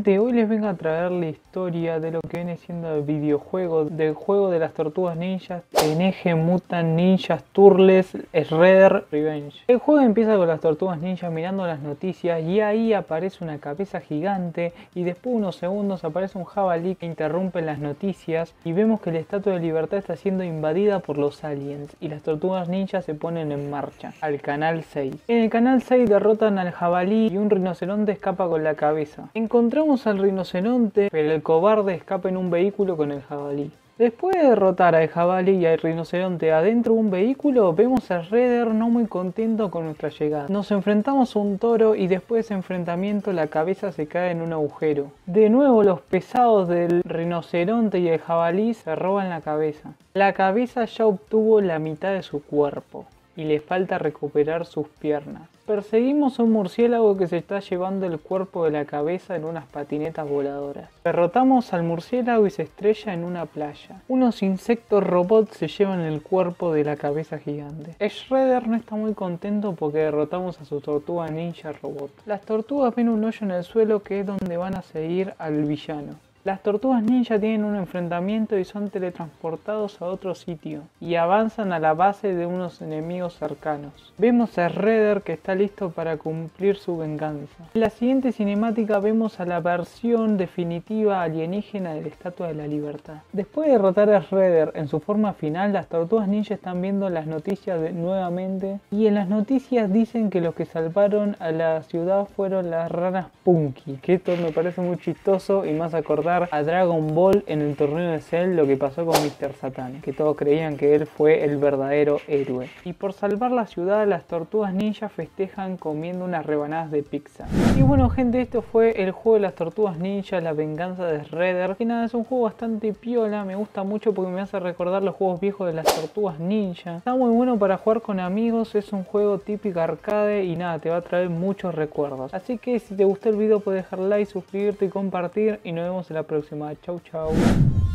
gente, hoy les vengo a traer la historia de lo que viene siendo el videojuego, del juego de las tortugas ninjas, Teenage Mutant Ninja Turtles Shredder Revenge. El juego empieza con las tortugas ninjas mirando las noticias y ahí aparece una cabeza gigante y después de unos segundos aparece un jabalí que interrumpe las noticias y vemos que la Estatua de Libertad está siendo invadida por los aliens y las tortugas ninjas se ponen en marcha al canal 6. En el canal 6 derrotan al jabalí y un rinoceronte escapa con la cabeza. Encontramos al rinoceronte, pero el cobarde escapa en un vehículo con el jabalí. Después de derrotar al jabalí y al rinoceronte adentro de un vehículo, vemos a Shredder no muy contento con nuestra llegada. Nos enfrentamos a un toro y después de ese enfrentamiento la cabeza se cae en un agujero. De nuevo los pesados del rinoceronte y el jabalí se roban la cabeza. La cabeza ya obtuvo la mitad de su cuerpo y le falta recuperar sus piernas. Perseguimos a un murciélago que se está llevando el cuerpo de la cabeza en unas patinetas voladoras. Derrotamos al murciélago y se estrella en una playa. Unos insectos robots se llevan el cuerpo de la cabeza gigante. Shredder no está muy contento porque derrotamos a su tortuga ninja robot. Las tortugas ven un hoyo en el suelo que es donde van a seguir al villano. Las tortugas ninja tienen un enfrentamiento y son teletransportados a otro sitio y avanzan a la base de unos enemigos cercanos. Vemos a Shredder que está listo para cumplir su venganza. En la siguiente cinemática vemos a la versión definitiva alienígena de la Estatua de la Libertad. Después de derrotar a Shredder en su forma final, las tortugas ninja están viendo las noticias nuevamente y en las noticias dicen que los que salvaron a la ciudad fueron las ranas Punky, que esto me parece muy chistoso y más acordar a Dragon Ball en el torneo de Cell, lo que pasó con Mr. Satan, que todos creían que él fue el verdadero héroe. Y por salvar la ciudad, las tortugas ninja festejan comiendo unas rebanadas de pizza. Y bueno gente, esto fue el juego de las tortugas ninja, la venganza de Shredder. Que nada, es un juego bastante piola, me gusta mucho porque me hace recordar los juegos viejos de las tortugas ninja. Está muy bueno para jugar con amigos, es un juego típico arcade y nada, te va a traer muchos recuerdos. Así que si te gustó el video puedes dejar like, suscribirte y compartir y nos vemos en la próxima. Chau chau.